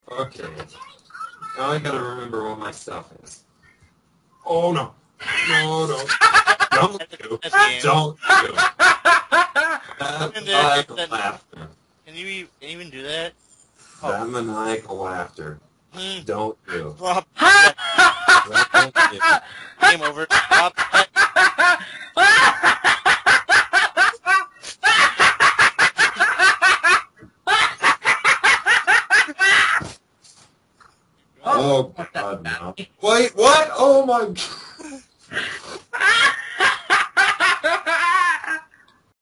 Okay. Now I gotta remember what my stuff is. Oh no. No, no. Don't do. Don't do. That maniacal laughter. Can you even do that? That maniacal laughter. Don't do. Drop Don't do. Game over. Drop that. Oh God, no. Wait, what? Oh my God.